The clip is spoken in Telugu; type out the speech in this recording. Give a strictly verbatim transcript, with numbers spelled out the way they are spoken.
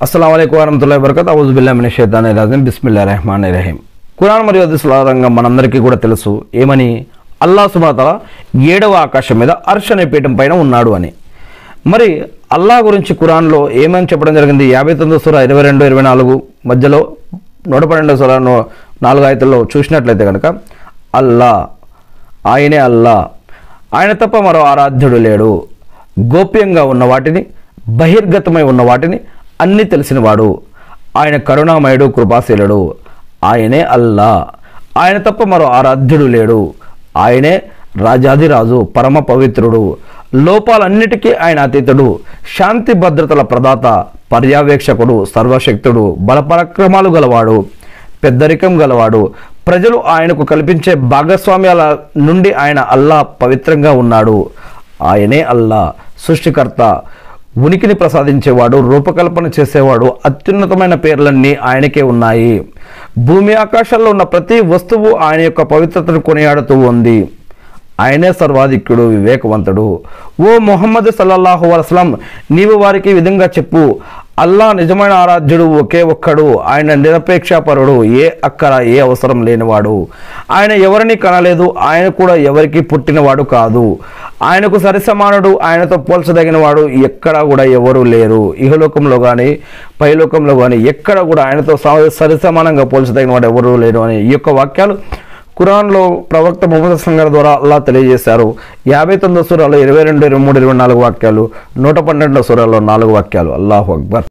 అస్సలాము అలైకుం వరహ్మతుల్లాహి వబరకాతుహు అవుజు బిల్లాహి మినష్ షైతానిర్ రజీమ్ బిస్మిల్లాహిర్ రహమానిర్ రహీం. ఖురాన్ మరియు హదీసుల రంగం మనందరికీ కూడా తెలుసు ఏమని, అల్లాహ్ సుబ్హానహు వ తఆలా ఏడవ ఆకాశం మీద అర్ష్ అనే పీఠం పైన ఉన్నాడు అని. మరి అల్లాహ్ గురించి ఖురాన్లో ఏమని చెప్పడం జరిగింది? యాభై తొమ్మిదో సూర ఇరవై రెండు ఇరవై నాలుగు మధ్యలో నూట పన్నెండో సూర నాలుగు ఆయతుల్లో చూసినట్లయితే కనుక అల్లా, ఆయనే అల్లా, ఆయన తప్ప మరో ఆరాధ్యుడు లేడు, గోప్యంగా ఉన్న వాటిని బహిర్గతమై ఉన్న వాటిని అన్నీ తెలిసినవాడు, ఆయన కరుణామయుడు కృపాశీలుడు, ఆయనే అల్లా, ఆయన తప్ప మరో ఆరాధ్యుడు లేడు, ఆయనే రాజాధిరాజు పరమ పవిత్రుడు, లోపాలన్నిటికీ ఆయన అతీతుడు, శాంతి భద్రతల ప్రదాత, పర్యవేక్షకుడు, సర్వశక్తుడు, బలపరాక్రమాలు గలవాడు, పెద్దరికం గలవాడు, ప్రజలు ఆయనకు కల్పించే భాగస్వామ్యాల నుండి ఆయన అల్లా పవిత్రంగా ఉన్నాడు, ఆయనే అల్లా సృష్టికర్త, ఉనికిని ప్రసాదించేవాడు, రూపకల్పన చేసేవాడు, అత్యున్నతమైన పేర్లన్నీ ఆయనకే ఉన్నాయి. భూమి ఆకాశాల్లో ఉన్న ప్రతి వస్తువు ఆయన యొక్క పవిత్రతను కొనియాడుతూ ఉంది. ఆయనే సర్వాధిక్యుడు, వివేకవంతుడు. ఓ ముహమ్మద్ సల్లల్లాహు అలైహి వసల్లం, నీవు వారికి ఈ విధంగా చెప్పు, అల్లా నిజమైన ఆరాధ్యుడు ఒకే ఒక్కడు, ఆయన నిరపేక్షపరుడు, ఏ అక్కర ఏ అవసరం లేనివాడు, ఆయన ఎవరిని కనలేదు, ఆయన కూడా ఎవరికి పుట్టినవాడు కాదు, ఆయనకు సరిసమానుడు, ఆయనతో పోల్చదగినవాడు ఎక్కడా కూడా ఎవరు లేరు, ఇహలోకంలో కానీ పైలోకంలో కానీ ఎక్కడ కూడా ఆయనతో సరిసమానంగా పోల్చదగిన వాడు ఎవరు లేరు అని ఈ యొక్క వాక్యాలు ఖురాన్లో ప్రవక్త ముహమ్మద్ సంగారు ద్వారా అల్లా తెలియజేశారు. యాభై తొమ్మిదో సూరాలో ఇరవై రెండు ఇరవై మూడు ఇరవై నాలుగు వాక్యాలు, నూట పన్నెండో సూరాలో నాలుగు వాక్యాలు. అల్లాహు అక్బర్.